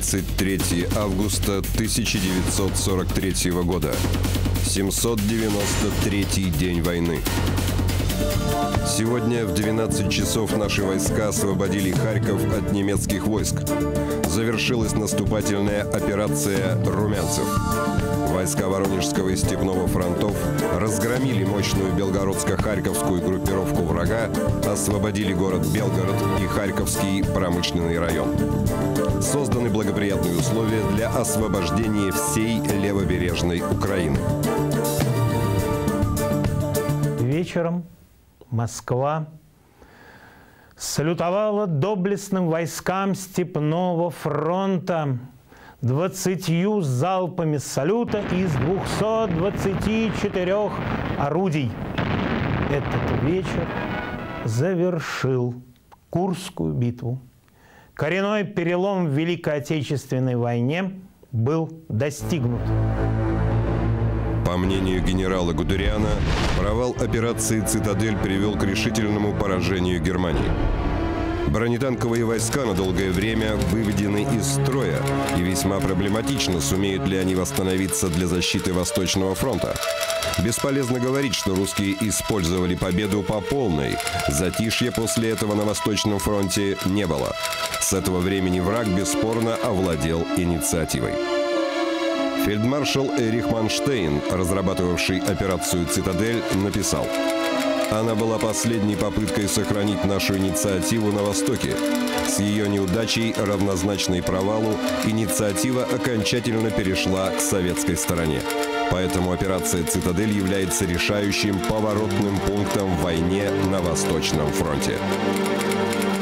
23 августа 1943 года. 793-й день войны. Сегодня в 12 часов наши войска освободили Харьков от немецких войск. Завершилась наступательная операция «Румянцев». Войска Воронежского и Степного фронтов разгромили мощную белгородско-харьковскую группировку врага, освободили город Белгород и Харьковский промышленный район. Созданы благоприятные условия для освобождения всей левобережной Украины. Вечером Москва салютовала доблестным войскам Степного фронта 20 залпами салюта из 224 орудий. Этот вечер завершил Курскую битву. Коренной перелом в Великой Отечественной войне был достигнут. По мнению генерала Гудериана, провал операции «Цитадель» привел к решительному поражению Германии. Бронетанковые войска на долгое время выведены из строя, и весьма проблематично, сумеют ли они восстановиться для защиты Восточного фронта. Бесполезно говорить, что русские использовали победу по полной. Затишья после этого на Восточном фронте не было. С этого времени враг бесспорно овладел инициативой. Фельдмаршал Эрих Манштейн, разрабатывавший операцию «Цитадель», написал: «Она была последней попыткой сохранить нашу инициативу на Востоке. С ее неудачей, равнозначной провалу, инициатива окончательно перешла к советской стороне. Поэтому операция «Цитадель» является решающим поворотным пунктом в войне на Восточном фронте».